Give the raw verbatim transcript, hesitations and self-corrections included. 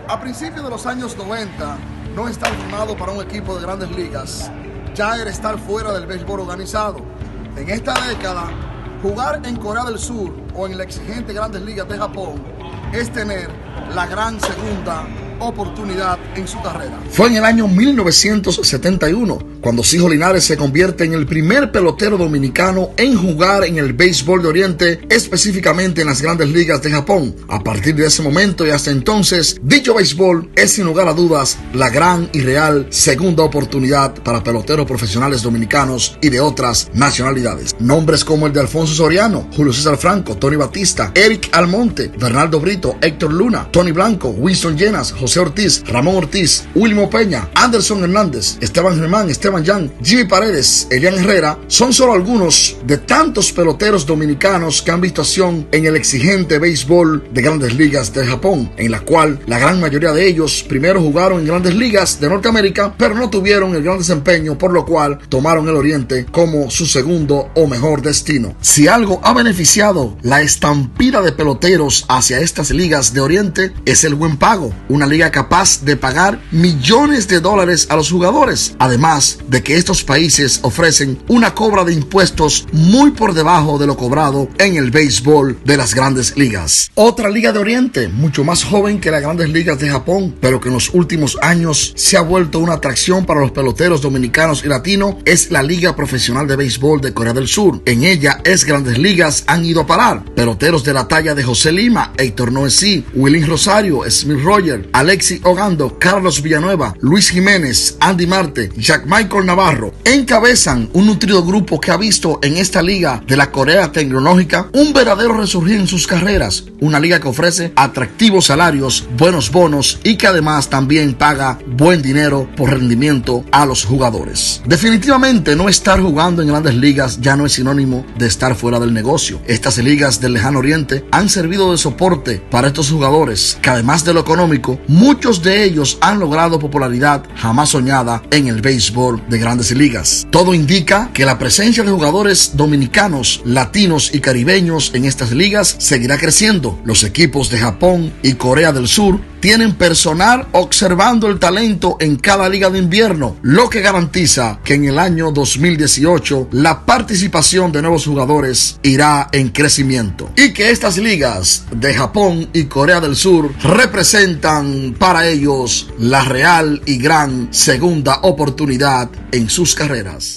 A principios de los años noventa, no estar firmado para un equipo de grandes ligas ya era estar fuera del béisbol organizado. En esta década, jugar en Corea del Sur o en la exigente Grandes Ligas de Japón es tener la gran segunda oportunidad en su carrera. Fue en el año mil novecientos setenta y uno cuando Sijo Linares se convierte en el primer pelotero dominicano en jugar en el béisbol de Oriente, específicamente en las Grandes Ligas de Japón. A partir de ese momento y hasta entonces, dicho béisbol es sin lugar a dudas la gran y real segunda oportunidad para peloteros profesionales dominicanos y de otras nacionalidades. Nombres como el de Alfonso Soriano, Julio César Franco, Tony Batista, Eric Almonte, Bernardo Brito, Héctor Luna, Tony Blanco, Winston Llenas, José Ortiz, Ramón Ortiz, Wilmo Peña, Anderson Hernández, Esteban Germán, Esteban Yan, Jimmy Paredes, Elian Herrera, son solo algunos de tantos peloteros dominicanos que han visto acción en el exigente béisbol de Grandes Ligas de Japón, en la cual la gran mayoría de ellos primero jugaron en Grandes Ligas de Norteamérica, pero no tuvieron el gran desempeño, por lo cual tomaron el Oriente como su segundo o mejor destino. Si algo ha beneficiado la estampida de peloteros hacia estas ligas de Oriente, es el buen pago, una liga capaz de pagar millones de dólares a los jugadores, además de que estos países ofrecen una cobra de impuestos muy por debajo de lo cobrado en el béisbol de las Grandes Ligas. Otra liga de Oriente, mucho más joven que las Grandes Ligas de Japón, pero que en los últimos años se ha vuelto una atracción para los peloteros dominicanos y latinos, es la Liga Profesional de Béisbol de Corea del Sur. En ella es Grandes Ligas han ido a parar peloteros de la talla de José Lima, Héctor Noesí, Willing Rosario, Smith Roger, Alexi Ogando, Carlos Villanueva, Luis Jiménez, Andy Marte, Jack Michael Navarro encabezan un nutrido grupo que ha visto en esta liga de la Corea Tecnológica un verdadero resurgir en sus carreras, una liga que ofrece atractivos salarios, buenos bonos y que además también paga buen dinero por rendimiento a los jugadores. Definitivamente no estar jugando en Grandes Ligas ya no es sinónimo de estar fuera del negocio. Estas ligas del lejano oriente han servido de soporte para estos jugadores que, además de lo económico, muchos de ellos han logrado popularidad jamás soñada en el béisbol de Grandes Ligas. Todo indica que la presencia de jugadores dominicanos, latinos y caribeños en estas ligas seguirá creciendo. Los equipos de Japón y Corea del Sur tienen personal observando el talento en cada liga de invierno, lo que garantiza que en el año dos mil dieciocho la participación de nuevos jugadores irá en crecimiento y que estas ligas de Japón y Corea del Sur representan para ellos la real y gran segunda oportunidad en sus carreras.